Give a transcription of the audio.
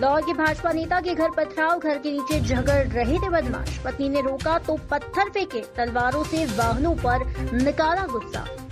इंदौर के भाजपा नेता के घर पथराव, घर के नीचे झगड़ रहे थे बदमाश। पत्नी ने रोका तो पत्थर फेंके, तलवारों से वाहनों पर निकाला गुस्सा।